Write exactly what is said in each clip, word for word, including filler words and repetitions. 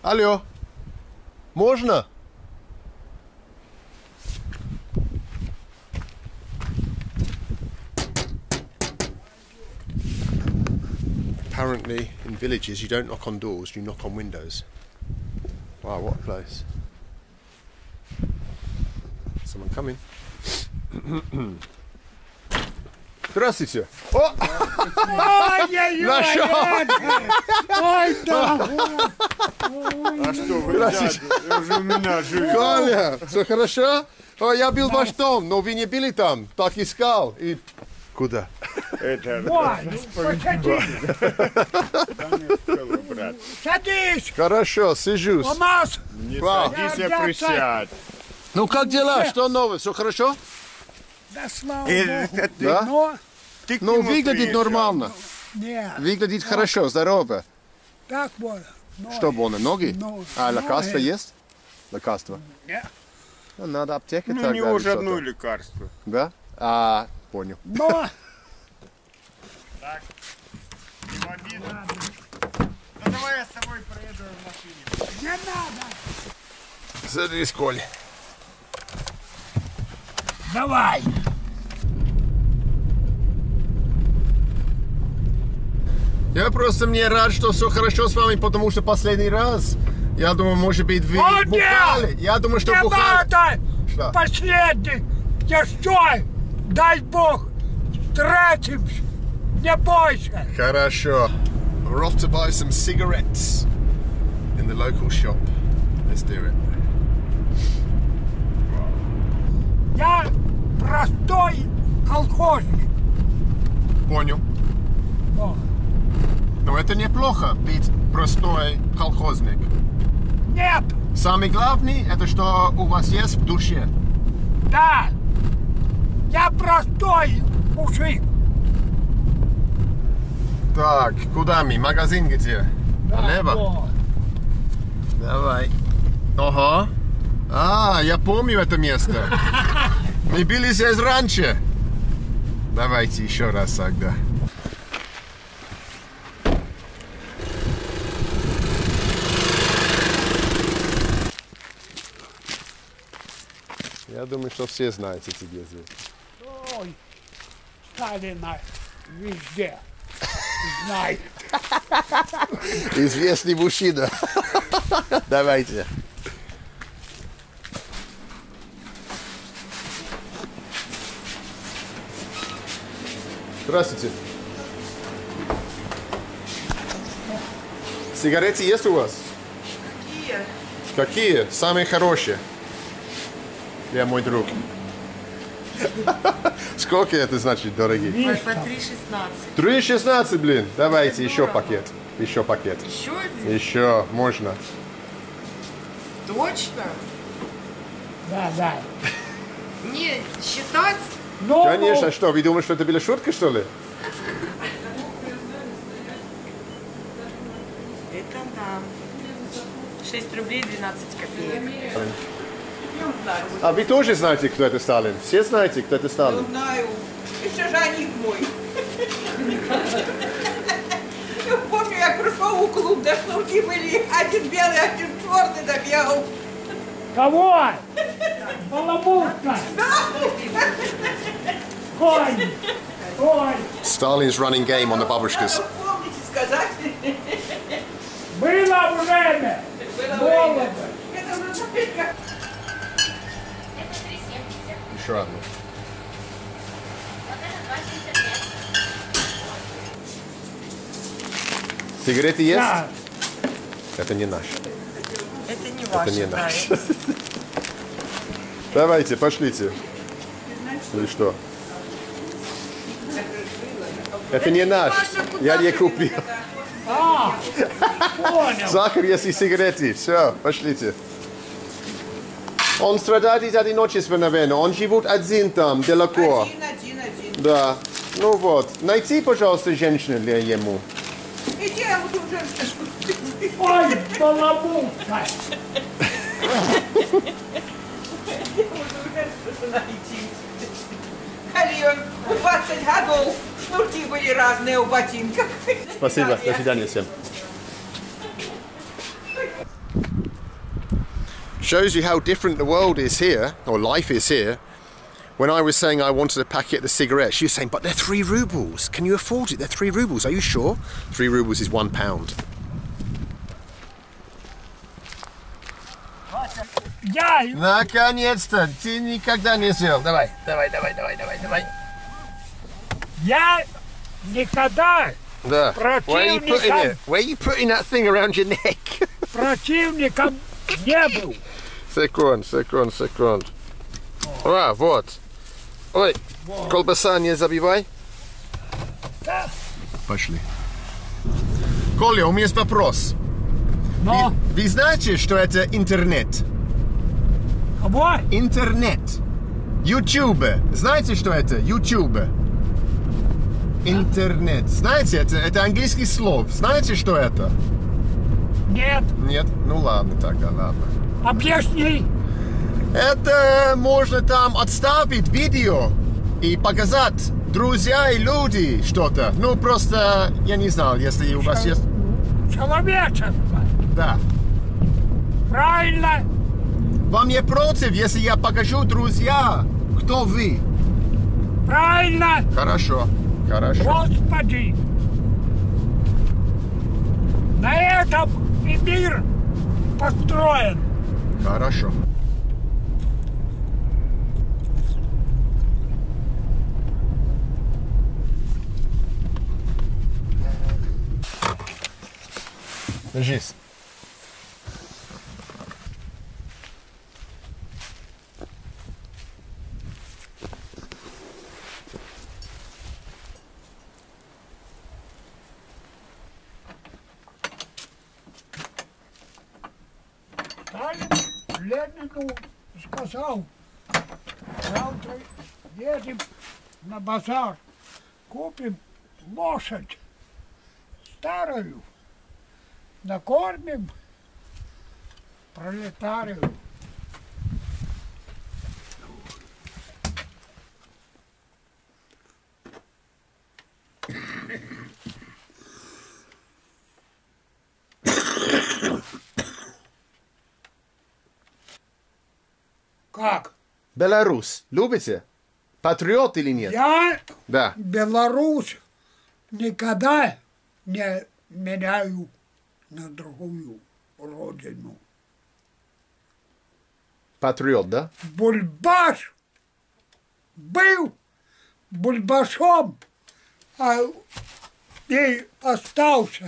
Алло. Можно? Apparently, in villages, you don't knock on doors, you knock on windows. Wow, what a place. Someone coming. Здравствуйте. О! Нашел! Ой, да! А что вы, дядя? Уже у меня живет. Коля, все хорошо? О, я был в ваш дом, но вы не были там. Так искал. И... Куда? Это... брат. Садись! Хорошо, сижусь. Алмаз! Не Вау. садись, а присядь. Ну как дела? Что новое? Все хорошо? Да слава Э, Богу. это ты- Да? Но ты к Ну, нему выглядит приезжал. нормально. нет, Выглядит хорошо, здорово. так вот. Но, Что больно? Ноги? Ну, А лекарства ноги. есть? Лекарства? Нет. Ну, надо аптеке Ну, у тогда. него или уже что-то. одно лекарство. Да? А, понял. Но, Так, не в обиду. Ну, давай я с тобой проеду в машине. не надо. Садись, Коль. Давай. Я просто мне рад, что все хорошо с вами, потому что последний раз, я думаю, может быть, вы О, бухали. нет! Я думаю, что Не бухали. надо. Что? Последний. Я стой. Дай Бог. Встретимся. Не бойся. Хорошо. We're off to buy some cigarettes in the local shop. Let's do it. Я простой колхозник. Понял. О, Но это неплохо, быть простой колхозник. нет. Самое главное, это что у вас есть в душе. Да. Я простой мужик. Так, куда мы? Магазин где? Налево? Вот. Давай. Ага. А, я помню это место. Мы были здесь раньше. Давайте еще раз тогда. Я думаю, что все знаете эти здесь. Ой, Сталина везде. Знай. Известный мужчина. Давайте. Здравствуйте. Сигареты есть у вас? Какие? Какие? Самые хорошие. Я мой друг. Сколько это значит, дорогие? По три шестнадцать. три шестнадцать, блин. Давайте еще пакет. Еще пакет. Еще один? Еще, можно. Точно? Да, да. Не считать? Ну, Конечно, что, вы думали, что это была шутка, что ли? Это да. шесть рублей двенадцать копеек. А вы тоже знаете, кто это Сталин? Все знаете, кто это Сталин? Знаю. Еще жених мой. Я помню, я пришел в клуб, да шнурки были один белый, один черный, да бегал. Кого? Баламутка. Конь. Конь. Stalin's running game on the babushkas. Помните сказать? Было время. Молодо. Это уже только... Еще одну. Сигареты есть? Да. Это не наш. Это не Это ваше, не да, наш. это- Давайте, пошлите. Или что? Это не наш. Я не купил. А, понял. Сахар есть и сигареты. Все, пошлите. Он страдает из одиночества, наверное. Он живет один там, далеко. Один, один, один. Да. Ну вот. Найти, пожалуйста, женщину для ему. Иди, я буду уже... Ой, баламутка. Халион, у двадцать годов шнурки были разные у ботинках. Спасибо. До свидания всем. Shows you how different the world is here, or life is here. When I was saying I wanted a packet of cigarettes, she was saying, but they're three rubles. Can you afford it? They're three rubles. Are you sure? Three rubles is one pound. Я, Наконец-то! Ты никогда не съел. Давай, давай, давай, давай, давай, давай. я никогда Да. Where are you putting противником, it? Where are you putting that thing around your neck? противником не был. Секунд, секунд, секунд. А, вот. Ой, колбаса не забивай. Да. Пошли. Коля, у меня есть вопрос. Но, Вы знаете, что это интернет? кого? Интернет. YouTube. Знаете, что это? YouTube. Интернет. Знаете, это, это английский слово. Знаете, что это? Нет, Нет? Ну ладно, тогда ладно. объясни. Это можно там отставить видео и показать друзья и люди что-то. Ну просто, я не знал, если у вас есть... Человечество. Да. Правильно. Вам не против, если я покажу друзья, кто вы? Правильно. Хорошо, хорошо. Господи. На этом и мир построен. Хорошо. Держись. Сталин Ленину сказал, завтра едем на базар, купим лошадь старую, накормим пролетарию. Как? Беларусь. Любите? Патриот или нет? Я Да. Беларусь никогда не меняю на другую родину. Патриот, да? Бульбаш был бульбашом, а и остался.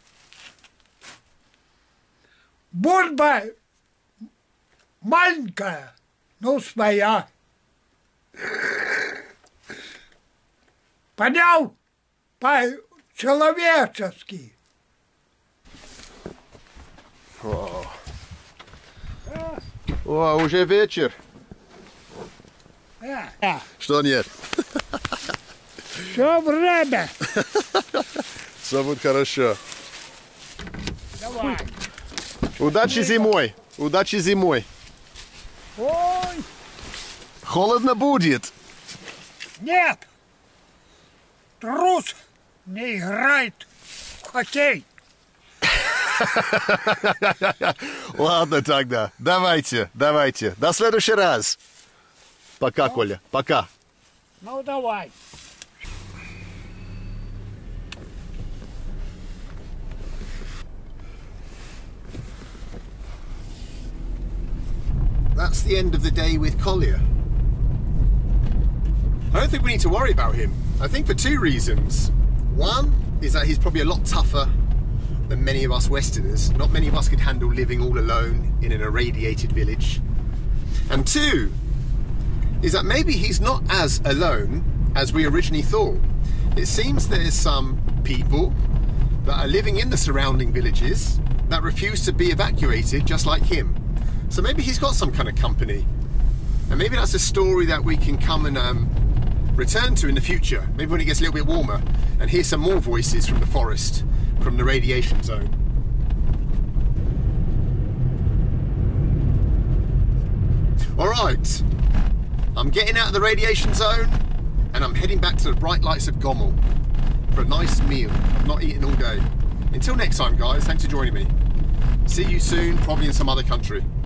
Бульба маленькая, но своя. Понял? По-человечески. О. О, уже вечер. Да. Что нет? Все время. Все будет хорошо. Давай. Удачи зимой. Удачи зимой. Ой, Холодно будет. нет. Трус не играет в хоккей. Ладно тогда. Давайте, давайте. До следующий раз. Пока, Коля. Пока. Ну давай. That's the end of the day with Collier. I don't think we need to worry about him. I think for two reasons. One is that he's probably a lot tougher than many of us Westerners. Not many of us could handle living all alone in an irradiated village. And two is that maybe he's not as alone as we originally thought. It seems there's some people that are living in the surrounding villages that refuse to be evacuated just like him. So maybe he's got some kind of company. And maybe that's a story that we can come and um, return to in the future. Maybe when it gets a little bit warmer and hear some more voices from the forest, from the radiation zone. All right, I'm getting out of the radiation zone and I'm heading back to the bright lights of Gommel for a nice meal. I've not eaten all day. Until next time, guys, thanks for joining me. See you soon, probably in some other country.